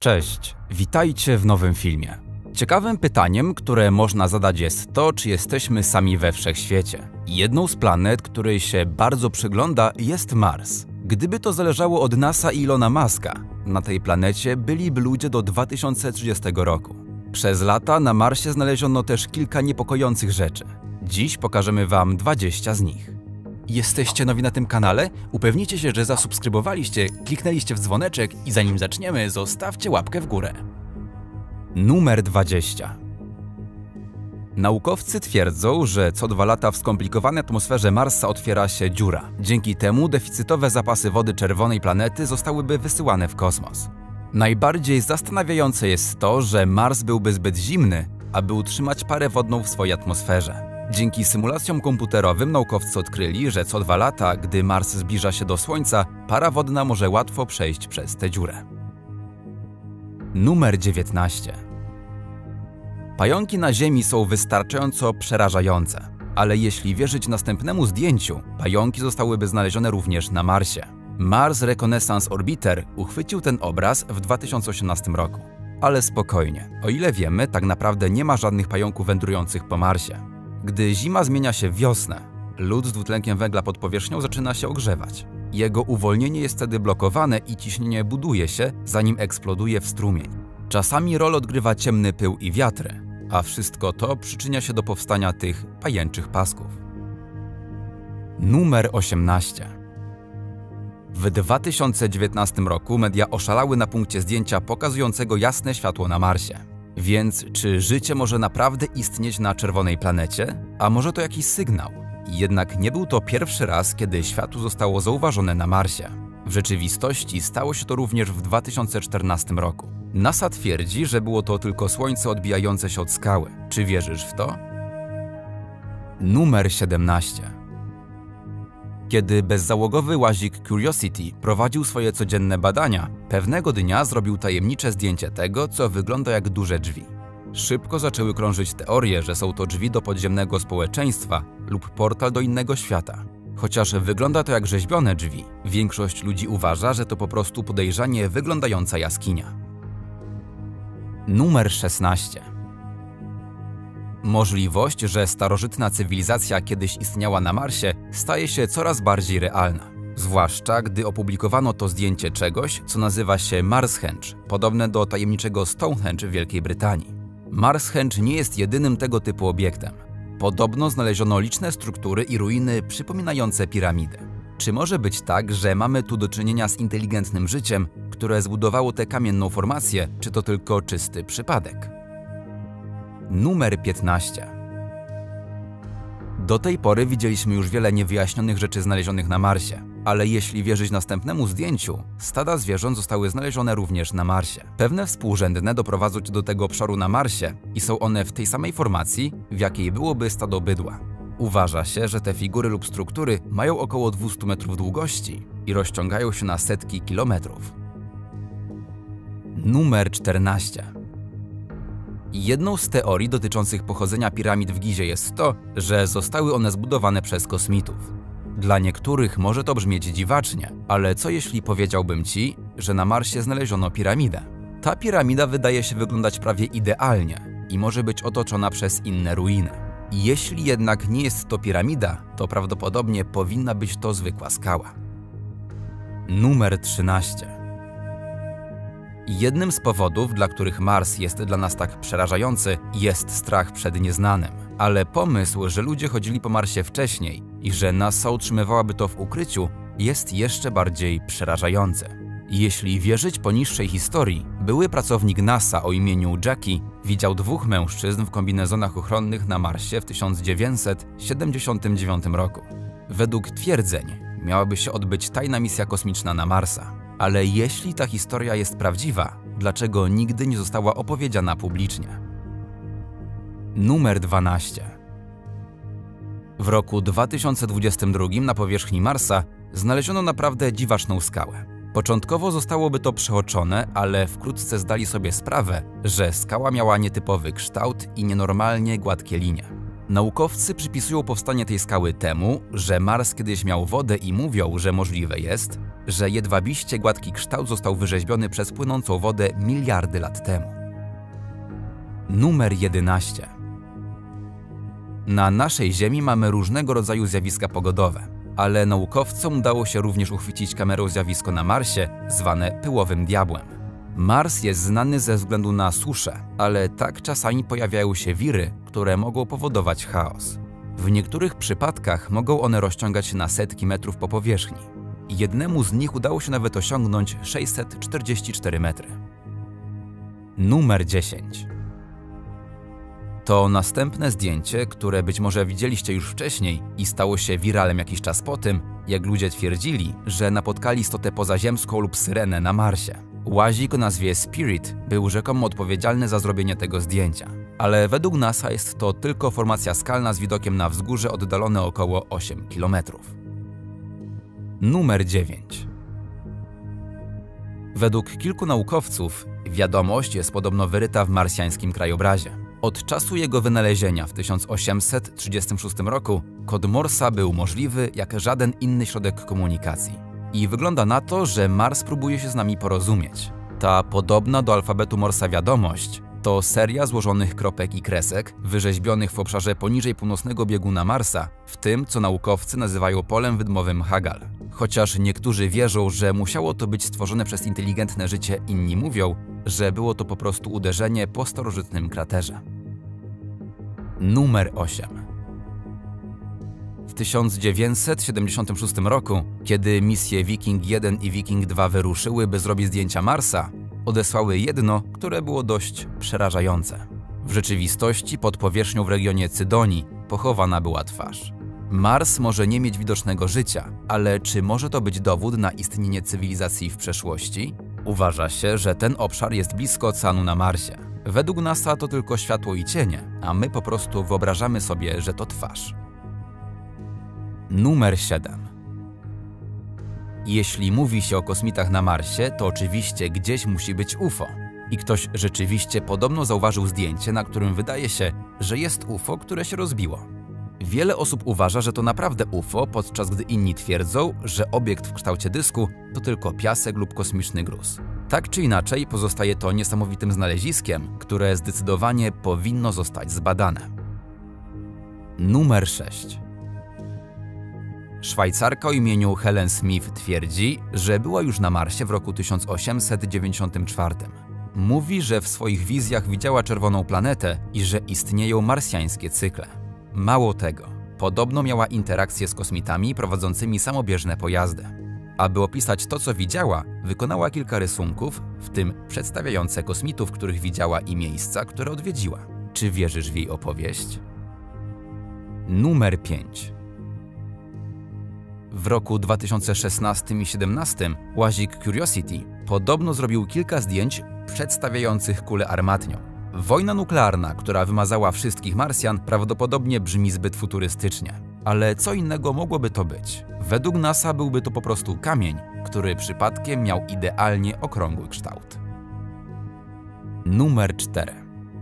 Cześć, witajcie w nowym filmie. Ciekawym pytaniem, które można zadać, jest to, czy jesteśmy sami we wszechświecie. Jedną z planet, której się bardzo przygląda, jest Mars. Gdyby to zależało od NASA i Elona Muska, na tej planecie byliby ludzie do 2030 roku. Przez lata na Marsie znaleziono też kilka niepokojących rzeczy. Dziś pokażemy Wam 20 z nich. Jesteście nowi na tym kanale? Upewnijcie się, że zasubskrybowaliście, kliknęliście w dzwoneczek i zanim zaczniemy, zostawcie łapkę w górę. Numer 20. Naukowcy twierdzą, że co 2 lata w skomplikowanej atmosferze Marsa otwiera się dziura. Dzięki temu deficytowe zapasy wody czerwonej planety zostałyby wysyłane w kosmos. Najbardziej zastanawiające jest to, że Mars byłby zbyt zimny, aby utrzymać parę wodną w swojej atmosferze. Dzięki symulacjom komputerowym naukowcy odkryli, że co 2 lata, gdy Mars zbliża się do Słońca, para wodna może łatwo przejść przez tę dziurę. Numer 19. Pająki na Ziemi są wystarczająco przerażające, ale jeśli wierzyć następnemu zdjęciu, pająki zostałyby znalezione również na Marsie. Mars Reconnaissance Orbiter uchwycił ten obraz w 2018 roku. Ale spokojnie, o ile wiemy, tak naprawdę nie ma żadnych pająków wędrujących po Marsie. Gdy zima zmienia się w wiosnę, lód z dwutlenkiem węgla pod powierzchnią zaczyna się ogrzewać. Jego uwolnienie jest wtedy blokowane i ciśnienie buduje się, zanim eksploduje w strumień. Czasami rolę odgrywa ciemny pył i wiatry, a wszystko to przyczynia się do powstania tych pajęczych pasków. Numer 18. W 2019 roku media oszalały na punkcie zdjęcia pokazującego jasne światło na Marsie. Więc czy życie może naprawdę istnieć na czerwonej planecie? A może to jakiś sygnał? Jednak nie był to pierwszy raz, kiedy światło zostało zauważone na Marsie. W rzeczywistości stało się to również w 2014 roku. NASA twierdzi, że było to tylko słońce odbijające się od skały. Czy wierzysz w to? Numer 17. Kiedy bezzałogowy łazik Curiosity prowadził swoje codzienne badania, pewnego dnia zrobił tajemnicze zdjęcie tego, co wygląda jak duże drzwi. Szybko zaczęły krążyć teorie, że są to drzwi do podziemnego społeczeństwa lub portal do innego świata. Chociaż wygląda to jak rzeźbione drzwi, większość ludzi uważa, że to po prostu podejrzanie wyglądająca jaskinia. Numer 16. Możliwość, że starożytna cywilizacja kiedyś istniała na Marsie, staje się coraz bardziej realna. Zwłaszcza, gdy opublikowano to zdjęcie czegoś, co nazywa się Marshenge, podobne do tajemniczego Stonehenge w Wielkiej Brytanii. Marshenge nie jest jedynym tego typu obiektem. Podobno znaleziono liczne struktury i ruiny przypominające piramidy. Czy może być tak, że mamy tu do czynienia z inteligentnym życiem, które zbudowało tę kamienną formację, czy to tylko czysty przypadek? Numer 15. Do tej pory widzieliśmy już wiele niewyjaśnionych rzeczy znalezionych na Marsie, ale jeśli wierzyć następnemu zdjęciu, stada zwierząt zostały znalezione również na Marsie. Pewne współrzędne doprowadzą cię do tego obszaru na Marsie i są one w tej samej formacji, w jakiej byłoby stado bydła. Uważa się, że te figury lub struktury mają około 200 metrów długości i rozciągają się na setki kilometrów. Numer 14. Jedną z teorii dotyczących pochodzenia piramid w Gizie jest to, że zostały one zbudowane przez kosmitów. Dla niektórych może to brzmieć dziwacznie, ale co jeśli powiedziałbym Ci, że na Marsie znaleziono piramidę? Ta piramida wydaje się wyglądać prawie idealnie i może być otoczona przez inne ruiny. Jeśli jednak nie jest to piramida, to prawdopodobnie powinna być to zwykła skała. Numer 13. Jednym z powodów, dla których Mars jest dla nas tak przerażający, jest strach przed nieznanym. Ale pomysł, że ludzie chodzili po Marsie wcześniej i że NASA utrzymywałaby to w ukryciu, jest jeszcze bardziej przerażający. Jeśli wierzyć poniższej historii, były pracownik NASA o imieniu Jackie widział 2 mężczyzn w kombinezonach ochronnych na Marsie w 1979 roku. Według twierdzeń miałaby się odbyć tajna misja kosmiczna na Marsa. Ale jeśli ta historia jest prawdziwa, dlaczego nigdy nie została opowiedziana publicznie? Numer 12. W roku 2022 na powierzchni Marsa znaleziono naprawdę dziwaczną skałę. Początkowo zostałoby to przeoczone, ale wkrótce zdali sobie sprawę, że skała miała nietypowy kształt i nienormalnie gładkie linie. Naukowcy przypisują powstanie tej skały temu, że Mars kiedyś miał wodę i mówią, że możliwe jest, że jedwabiście gładki kształt został wyrzeźbiony przez płynącą wodę miliardy lat temu. Numer 11. Na naszej Ziemi mamy różnego rodzaju zjawiska pogodowe, ale naukowcom udało się również uchwycić kamerą zjawisko na Marsie, zwane pyłowym diabłem. Mars jest znany ze względu na suszę, ale tak czasami pojawiają się wiry, które mogą powodować chaos. W niektórych przypadkach mogą one rozciągać się na setki metrów po powierzchni. Jednemu z nich udało się nawet osiągnąć 644 metry. Numer 10. To następne zdjęcie, które być może widzieliście już wcześniej i stało się wiralem jakiś czas po tym, jak ludzie twierdzili, że napotkali istotę pozaziemską lub syrenę na Marsie. Łazik o nazwie Spirit był rzekomo odpowiedzialny za zrobienie tego zdjęcia, ale według NASA jest to tylko formacja skalna z widokiem na wzgórze oddalone około 8 km. Numer 9. Według kilku naukowców wiadomość jest podobno wyryta w marsjańskim krajobrazie. Od czasu jego wynalezienia w 1836 roku kod Morsa był możliwy jak żaden inny środek komunikacji. I wygląda na to, że Mars próbuje się z nami porozumieć. Ta podobna do alfabetu Morsa wiadomość to seria złożonych kropek i kresek wyrzeźbionych w obszarze poniżej północnego bieguna Marsa, w tym co naukowcy nazywają polem wydmowym Haggal. Chociaż niektórzy wierzą, że musiało to być stworzone przez inteligentne życie, inni mówią, że było to po prostu uderzenie po starożytnym kraterze. Numer 8. W 1976 roku, kiedy misje Viking 1 i Viking 2 wyruszyły, by zrobić zdjęcia Marsa, odesłały jedno, które było dość przerażające. W rzeczywistości pod powierzchnią w regionie Cydonii pochowana była twarz. Mars może nie mieć widocznego życia, ale czy może to być dowód na istnienie cywilizacji w przeszłości? Uważa się, że ten obszar jest blisko oceanu na Marsie. Według NASA to tylko światło i cienie, a my po prostu wyobrażamy sobie, że to twarz. Numer 7. Jeśli mówi się o kosmitach na Marsie, to oczywiście gdzieś musi być UFO. I ktoś rzeczywiście podobno zauważył zdjęcie, na którym wydaje się, że jest UFO, które się rozbiło. Wiele osób uważa, że to naprawdę UFO, podczas gdy inni twierdzą, że obiekt w kształcie dysku to tylko piasek lub kosmiczny gruz. Tak czy inaczej pozostaje to niesamowitym znaleziskiem, które zdecydowanie powinno zostać zbadane. Numer 6. Szwajcarka o imieniu Helen Smith twierdzi, że była już na Marsie w roku 1894. Mówi, że w swoich wizjach widziała czerwoną planetę i że istnieją marsjańskie cykle. Mało tego, podobno miała interakcje z kosmitami prowadzącymi samobieżne pojazdy. Aby opisać to, co widziała, wykonała kilka rysunków, w tym przedstawiające kosmitów, których widziała i miejsca, które odwiedziła. Czy wierzysz w jej opowieść? Numer 5. W roku 2016 i 2017 łazik Curiosity podobno zrobił kilka zdjęć przedstawiających kulę armatnią. Wojna nuklearna, która wymazała wszystkich Marsjan, prawdopodobnie brzmi zbyt futurystycznie. Ale co innego mogłoby to być? Według NASA byłby to po prostu kamień, który przypadkiem miał idealnie okrągły kształt. Numer 4.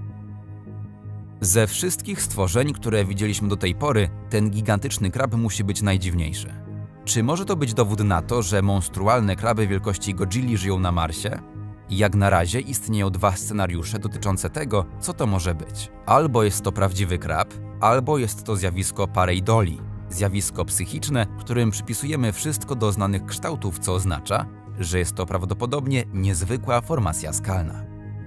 Ze wszystkich stworzeń, które widzieliśmy do tej pory, ten gigantyczny krab musi być najdziwniejszy. Czy może to być dowód na to, że monstrualne kraby wielkości Godzilli żyją na Marsie? Jak na razie istnieją dwa scenariusze dotyczące tego, co to może być. Albo jest to prawdziwy krab, albo jest to zjawisko pareidolii, zjawisko psychiczne, którym przypisujemy wszystko do znanych kształtów, co oznacza, że jest to prawdopodobnie niezwykła formacja skalna.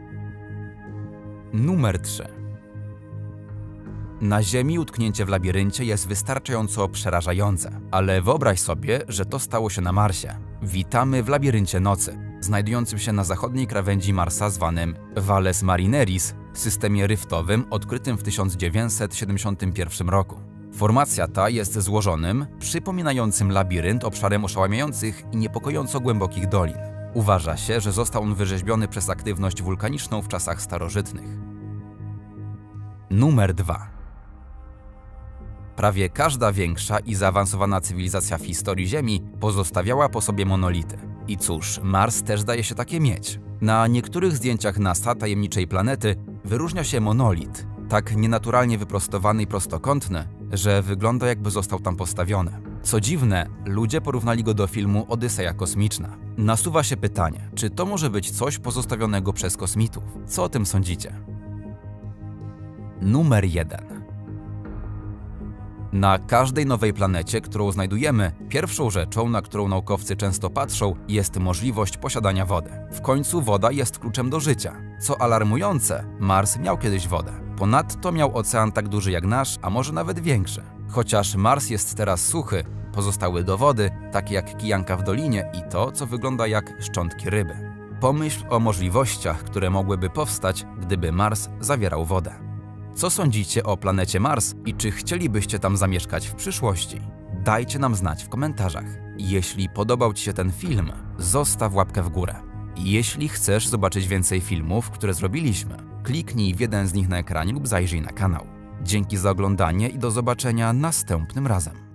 Numer 3. Na Ziemi utknięcie w labiryncie jest wystarczająco przerażające, ale wyobraź sobie, że to stało się na Marsie. Witamy w labiryncie nocy, znajdującym się na zachodniej krawędzi Marsa zwanym Valles Marineris, systemie ryftowym odkrytym w 1971 roku. Formacja ta jest złożonym, przypominającym labirynt obszarem oszałamiających i niepokojąco głębokich dolin. Uważa się, że został on wyrzeźbiony przez aktywność wulkaniczną w czasach starożytnych. Numer 2. Prawie każda większa i zaawansowana cywilizacja w historii Ziemi pozostawiała po sobie monolity. I cóż, Mars też zdaje się takie mieć. Na niektórych zdjęciach NASA tajemniczej planety wyróżnia się monolit, tak nienaturalnie wyprostowany i prostokątny, że wygląda jakby został tam postawiony. Co dziwne, ludzie porównali go do filmu Odyseja kosmiczna. Nasuwa się pytanie, czy to może być coś pozostawionego przez kosmitów? Co o tym sądzicie? Numer 1. Na każdej nowej planecie, którą znajdujemy, pierwszą rzeczą, na którą naukowcy często patrzą, jest możliwość posiadania wody. W końcu woda jest kluczem do życia. Co alarmujące, Mars miał kiedyś wodę. Ponadto miał ocean tak duży jak nasz, a może nawet większy. Chociaż Mars jest teraz suchy, pozostały dowody, takie jak kijanka w dolinie i to, co wygląda jak szczątki ryby. Pomyśl o możliwościach, które mogłyby powstać, gdyby Mars zawierał wodę. Co sądzicie o planecie Mars i czy chcielibyście tam zamieszkać w przyszłości? Dajcie nam znać w komentarzach. Jeśli podobał Ci się ten film, zostaw łapkę w górę. Jeśli chcesz zobaczyć więcej filmów, które zrobiliśmy, kliknij w jeden z nich na ekranie lub zajrzyj na kanał. Dzięki za oglądanie i do zobaczenia następnym razem.